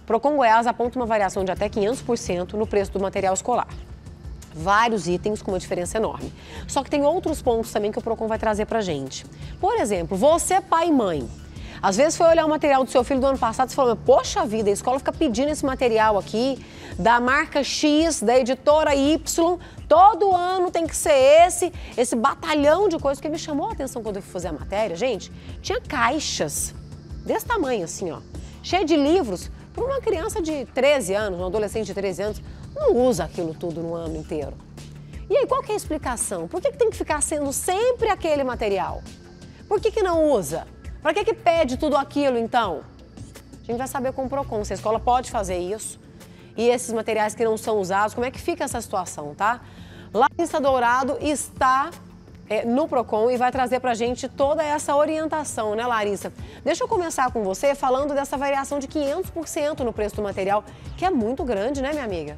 Procon Goiás aponta uma variação de até 500% no preço do material escolar. Vários itens com uma diferença enorme. Só que tem outros pontos também que o Procon vai trazer pra gente. Por exemplo, você pai e mãe, às vezes foi olhar o material do seu filho do ano passado e falou, poxa vida, a escola fica pedindo esse material aqui, da marca X, da editora Y, todo ano tem que ser esse batalhão de coisas. Que me chamou a atenção quando eu fui fazer a matéria, gente, tinha caixas desse tamanho assim, ó, cheio de livros. Para uma criança de 13 anos, um adolescente de 13 anos, não usa aquilo tudo no ano inteiro. E aí, qual que é a explicação? Por que tem que ficar sendo sempre aquele material? Por que não usa? Para que pede tudo aquilo, então? A gente vai saber com o Procon se a escola pode fazer isso. E esses materiais que não são usados, como é que fica essa situação, tá? Larissa Dourado está no Procon e vai trazer pra gente toda essa orientação, né, Larissa? Deixa eu começar com você falando dessa variação de 500% no preço do material, que é muito grande, né, minha amiga?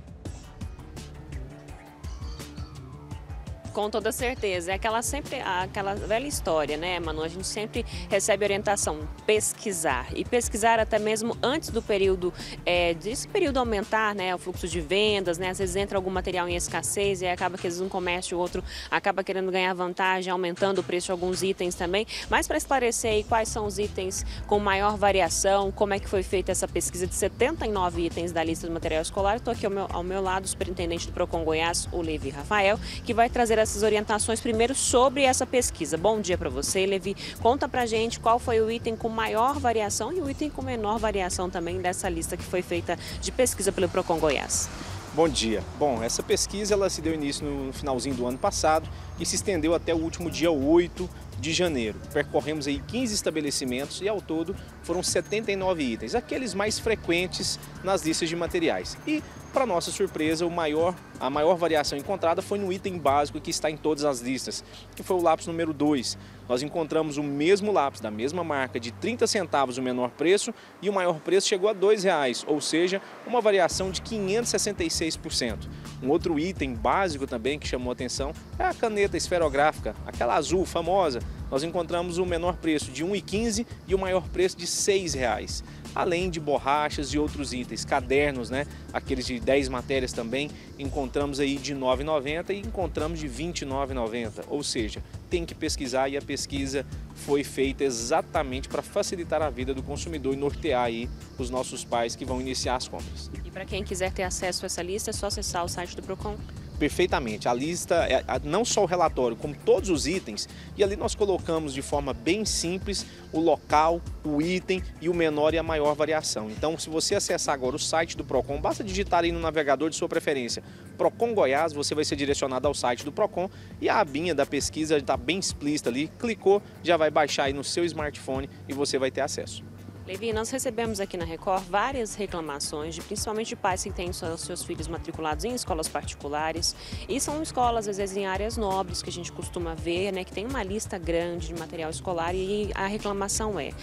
Com toda certeza. É aquela velha história, né, Manu? A gente sempre recebe orientação, pesquisar. E pesquisar até mesmo antes do período, desse período aumentar, né, o fluxo de vendas, né? Às vezes entra algum material em escassez e acaba que às vezes um comércio ou outro acaba querendo ganhar vantagem, aumentando o preço de alguns itens também. Mas para esclarecer aí quais são os itens com maior variação, como é que foi feita essa pesquisa de 79 itens da lista do material escolar, estou aqui ao meu lado o superintendente do Procon Goiás, o Levi Rafael, que vai trazer essas orientações primeiro sobre essa pesquisa. Bom dia para você, Levi. Conta pra gente qual foi o item com maior variação e o item com menor variação também dessa lista que foi feita de pesquisa pelo Procon Goiás. Bom dia. Bom, essa pesquisa ela se deu início no finalzinho do ano passado e se estendeu até o último dia 8 de janeiro. Percorremos aí 15 estabelecimentos e ao todo foram 79 itens, aqueles mais frequentes nas listas de materiais. E, para nossa surpresa, a maior variação encontrada foi no item básico que está em todas as listas, que foi o lápis número 2. Nós encontramos o mesmo lápis da mesma marca de 30 centavos o menor preço e o maior preço chegou a R$ 2,00, ou seja, uma variação de 566%. Um outro item básico também que chamou a atenção é a caneta esferográfica, aquela azul famosa. Nós encontramos o menor preço de R$ 1,15 e o maior preço de R$ 6,00. Além de borrachas e outros itens, cadernos, né? Aqueles de 10 matérias também, encontramos aí de R$ 9,90 e encontramos de R$ 29,90. Ou seja, tem que pesquisar e a pesquisa foi feita exatamente para facilitar a vida do consumidor e nortear aí os nossos pais que vão iniciar as compras. E para quem quiser ter acesso a essa lista, é só acessar o site do Procon? Perfeitamente, a lista, não só o relatório, como todos os itens, e ali nós colocamos de forma bem simples o local, o item e o menor e a maior variação. Então, se você acessar agora o site do Procon, basta digitar aí no navegador de sua preferência, Procon Goiás, você vai ser direcionado ao site do Procon e a abinha da pesquisa está bem explícita ali, clicou, já vai baixar aí no seu smartphone e você vai ter acesso. Levi, nós recebemos aqui na Record várias reclamações, principalmente de pais que têm seus filhos matriculados em escolas particulares. E são escolas, às vezes, em áreas nobres que a gente costuma ver, né, que tem uma lista grande de material escolar e a reclamação é: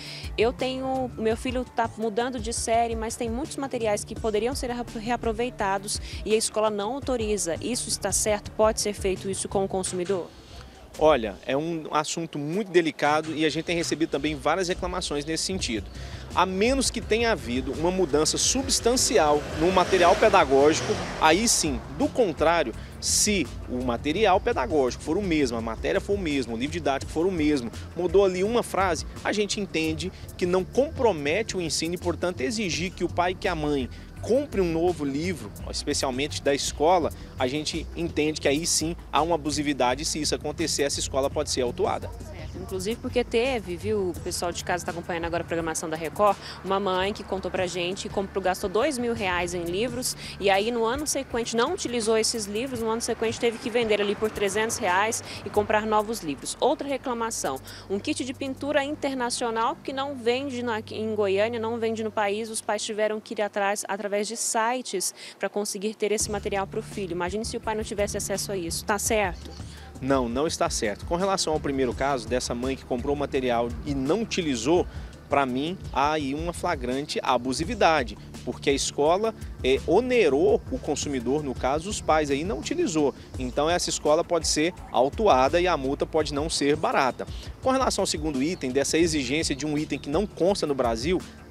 meu filho está mudando de série, mas tem muitos materiais que poderiam ser reaproveitados e a escola não autoriza. Isso está certo? Pode ser feito isso com o consumidor? Olha, é um assunto muito delicado e a gente tem recebido também várias reclamações nesse sentido. A menos que tenha havido uma mudança substancial no material pedagógico, aí sim. Do contrário, se o material pedagógico for o mesmo, a matéria for o mesmo, o livro didático for o mesmo, mudou ali uma frase, a gente entende que não compromete o ensino e, portanto, exigir que o pai e que a mãe compre um novo livro, especialmente da escola, a gente entende que aí sim há uma abusividade e se isso acontecer, essa escola pode ser autuada. Inclusive porque teve, viu, o pessoal de casa está acompanhando agora a programação da Record, uma mãe que contou pra gente que gastou R$ 2.000 em livros e aí no ano sequente não utilizou esses livros, no ano sequente teve que vender ali por R$ 300 e comprar novos livros. Outra reclamação, um kit de pintura internacional que não vende em Goiânia, não vende no país, os pais tiveram que ir atrás através de sites para conseguir ter esse material para o filho. Imagine se o pai não tivesse acesso a isso, tá certo? Não, não está certo. Com relação ao primeiro caso, dessa mãe que comprou o material e não utilizou, para mim, há aí uma flagrante abusividade, porque a escola onerou o consumidor, no caso, os pais aí não utilizou. Então essa escola pode ser autuada e a multa pode não ser barata. Com relação ao segundo item, dessa exigência de um item que não consta no Brasil,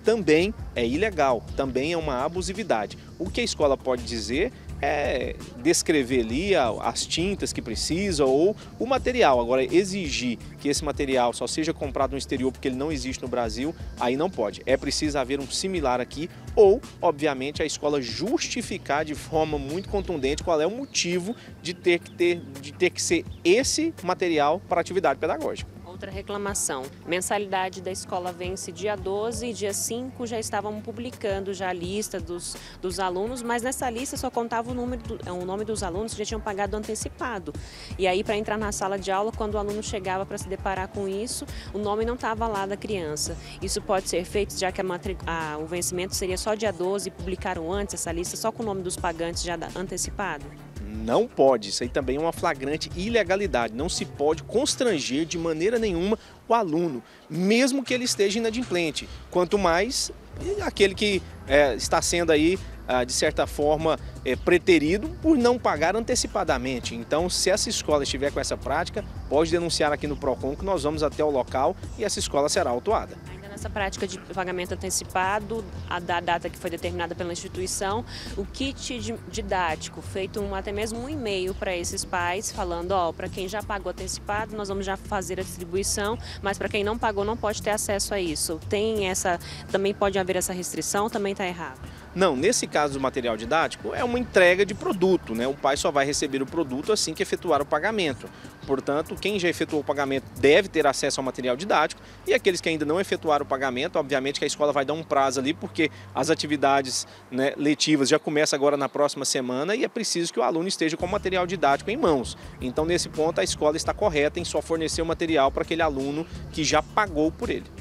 também é ilegal, também é uma abusividade. O que a escola pode dizer é descrever ali as tintas que precisa ou o material. Agora, exigir que esse material só seja comprado no exterior porque ele não existe no Brasil, aí não pode. É preciso haver um similar aqui ou, obviamente, a escola justificar de forma muito contundente qual é o motivo de ter que ser esse material para atividade pedagógica. Outra reclamação, mensalidade da escola vence dia 12 e dia 5 já estavam publicando já a lista dos alunos, mas nessa lista só contava o nome dos alunos que já tinham pagado antecipado. E aí, para entrar na sala de aula, quando o aluno chegava para se deparar com isso, o nome não estava lá da criança. Isso pode ser feito, já que o vencimento seria só dia 12 e publicaram antes essa lista só com o nome dos pagantes já antecipado? Não pode, isso aí também é uma flagrante ilegalidade. Não se pode constranger de maneira nenhuma o aluno, mesmo que ele esteja inadimplente. Quanto mais aquele que está sendo aí, de certa forma, preterido por não pagar antecipadamente. Então, se essa escola estiver com essa prática, pode denunciar aqui no PROCON que nós vamos até o local e essa escola será autuada. Essa prática de pagamento antecipado, da data que foi determinada pela instituição, o kit didático, feito até mesmo um e-mail para esses pais, falando, para quem já pagou antecipado, nós vamos já fazer a distribuição, mas para quem não pagou não pode ter acesso a isso. Também pode haver essa restrição, também está errado? Não, nesse caso do material didático é uma entrega de produto, né? O pai só vai receber o produto assim que efetuar o pagamento. Portanto, quem já efetuou o pagamento deve ter acesso ao material didático e aqueles que ainda não efetuaram o pagamento, obviamente que a escola vai dar um prazo ali porque as atividades, né, letivas já começam agora na próxima semana e é preciso que o aluno esteja com o material didático em mãos. Então, nesse ponto, a escola está correta em só fornecer o material para aquele aluno que já pagou por ele.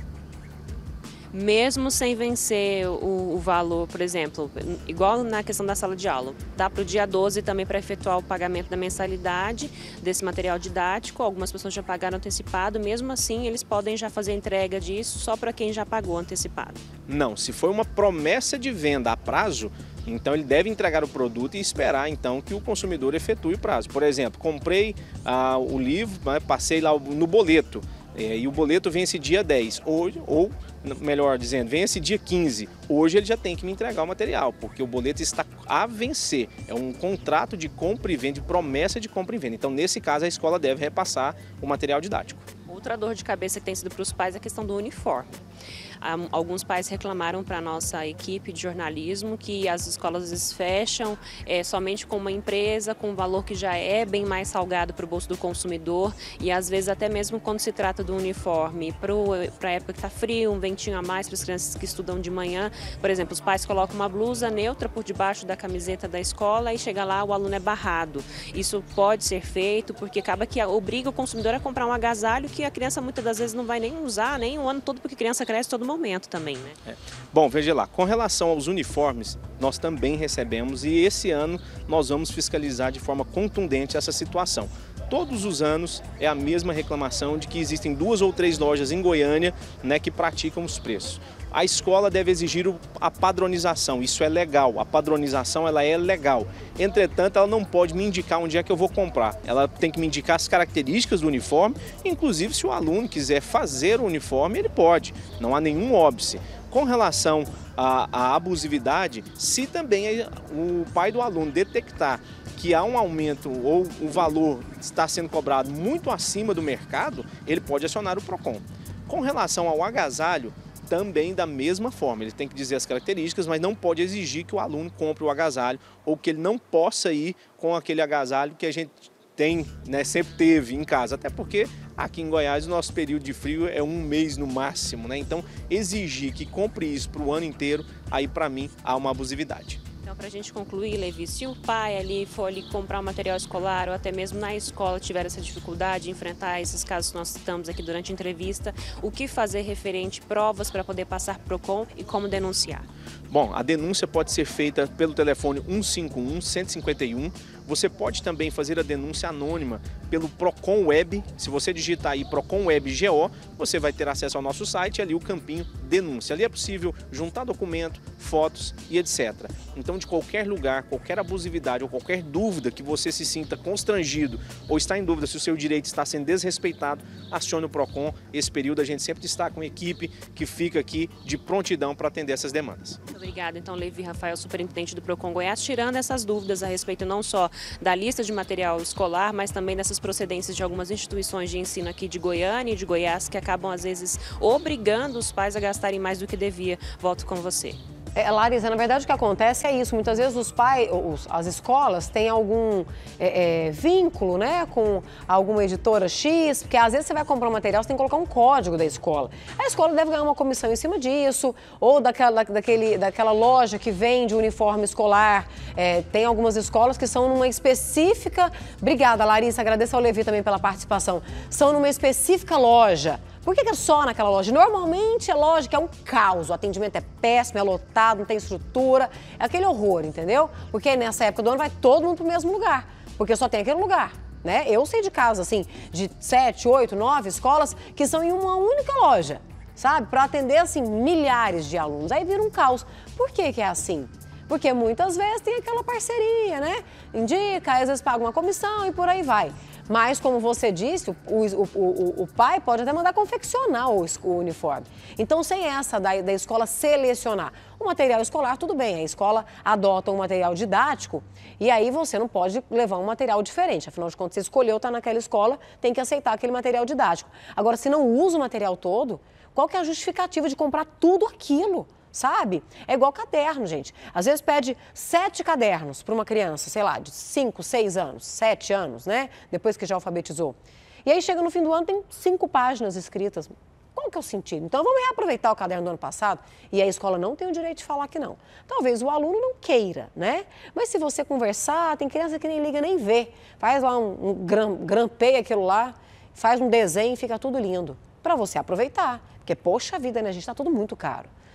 Mesmo sem vencer o valor, por exemplo, igual na questão da sala de aula, dá para o dia 12 também para efetuar o pagamento da mensalidade desse material didático, algumas pessoas já pagaram antecipado, mesmo assim eles podem já fazer a entrega disso só para quem já pagou antecipado? Não, se for uma promessa de venda a prazo, então ele deve entregar o produto e esperar então que o consumidor efetue o prazo. Por exemplo, comprei o livro, passei lá no boleto, e o boleto vence dia 10, ou melhor dizendo, vence dia 15. Hoje ele já tem que me entregar o material, porque o boleto está a vencer. É um contrato de compra e venda, de promessa de compra e venda. Então, nesse caso, a escola deve repassar o material didático. Outra dor de cabeça que tem sido para os pais é a questão do uniforme. Alguns pais reclamaram para a nossa equipe de jornalismo que as escolas às vezes fecham somente com uma empresa, com um valor que já é bem mais salgado para o bolso do consumidor e às vezes até mesmo quando se trata do uniforme, para a época que está frio, um ventinho a mais para as crianças que estudam de manhã, por exemplo, os pais colocam uma blusa neutra por debaixo da camiseta da escola e chega lá, o aluno é barrado. Isso pode ser feito porque acaba que obriga o consumidor a comprar um agasalho que a criança muitas das vezes não vai nem usar, nem o ano todo, porque a criança cresce todo momento também, né? Bom, veja lá, com relação aos uniformes, nós também recebemos e esse ano nós vamos fiscalizar de forma contundente essa situação. Todos os anos é a mesma reclamação de que existem 2 ou 3 lojas em Goiânia, né, que praticam os preços. A escola deve exigir a padronização, isso é legal, a padronização ela é legal. Entretanto, ela não pode me indicar onde é que eu vou comprar, ela tem que me indicar as características do uniforme, inclusive se o aluno quiser fazer o uniforme, ele pode, não há nenhum óbice. Com relação à abusividade, se também o pai do aluno detectar que há um aumento ou o valor está sendo cobrado muito acima do mercado, ele pode acionar o PROCON. Com relação ao agasalho, também da mesma forma, ele tem que dizer as características, mas não pode exigir que o aluno compre o agasalho ou que ele não possa ir com aquele agasalho que a gente tem, né, sempre teve em casa, até porque aqui em Goiás o nosso período de frio é 1 mês no máximo, né? Então exigir que compre isso para o ano inteiro, aí para mim há uma abusividade. Então, para a gente concluir, Levi, se o pai for ali comprar um material escolar ou até mesmo na escola tiver essa dificuldade de enfrentar esses casos que nós citamos aqui durante a entrevista, o que fazer referente provas para poder passar para o PROCON e como denunciar? Bom, a denúncia pode ser feita pelo telefone 151 151 Você pode também fazer a denúncia anônima pelo Procon Web. Se você digitar aí Procon Web GO, você vai ter acesso ao nosso site e ali o campinho denúncia. Ali é possível juntar documento, fotos e etc. Então, de qualquer lugar, qualquer abusividade ou qualquer dúvida que você se sinta constrangido ou está em dúvida se o seu direito está sendo desrespeitado, acione o Procon. Esse período a gente sempre destaca uma equipe que fica aqui de prontidão para atender essas demandas. Muito obrigada. Então, Levi Rafael, superintendente do Procon Goiás, tirando essas dúvidas a respeito não só da lista de material escolar, mas também dessas procedências de algumas instituições de ensino aqui de Goiânia e de Goiás que acabam, às vezes, obrigando os pais a gastarem mais do que devia. Volto com você. Larissa, na verdade o que acontece é isso, muitas vezes os pais, as escolas têm algum vínculo, né, com alguma editora X, porque às vezes você vai comprar um material, você tem que colocar um código da escola. A escola deve ganhar uma comissão em cima disso, ou daquela loja que vende uniforme escolar. Tem algumas escolas que são numa específica, obrigada Larissa, agradeço ao Levi também pela participação, são numa específica loja. Por que é só naquela loja? Normalmente a loja que é um caos, o atendimento é péssimo, é lotado, não tem estrutura, é aquele horror, entendeu? Porque nessa época do ano vai todo mundo pro mesmo lugar, porque só tem aquele lugar, né? Eu sei de casos, assim, de 7, 8, 9 escolas que são em uma única loja, sabe? Para atender, assim, milhares de alunos. Aí vira um caos. Por que é assim? Porque muitas vezes tem aquela parceria, né? Indica, às vezes paga uma comissão e por aí vai. Mas, como você disse, o pai pode até mandar confeccionar o uniforme. Então, sem essa da escola selecionar o material escolar, tudo bem, a escola adota um material didático e aí você não pode levar um material diferente. Afinal de contas, você escolheu estar naquela escola, tem que aceitar aquele material didático. Agora, se não usa o material todo, qual que é a justificativa de comprar tudo aquilo? Sabe? É igual caderno, gente. Às vezes pede 7 cadernos para uma criança, sei lá, de 5, 6 anos, 7 anos, né? Depois que já alfabetizou. E aí chega no fim do ano, tem 5 páginas escritas. Qual que é o sentido? Então vamos reaproveitar o caderno do ano passado e a escola não tem o direito de falar que não. Talvez o aluno não queira, né? Mas se você conversar, tem criança que nem liga nem vê. Faz lá grampeia aquilo lá, faz um desenho e fica tudo lindo. Para você aproveitar. Porque, poxa vida, né? A gente tá tudo muito caro.